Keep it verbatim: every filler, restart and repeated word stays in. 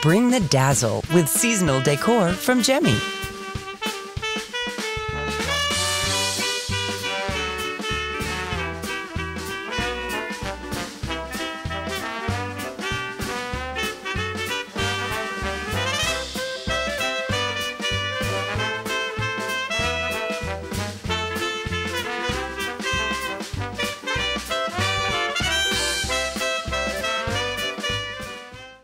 Bring the dazzle with seasonal decor from Gemi.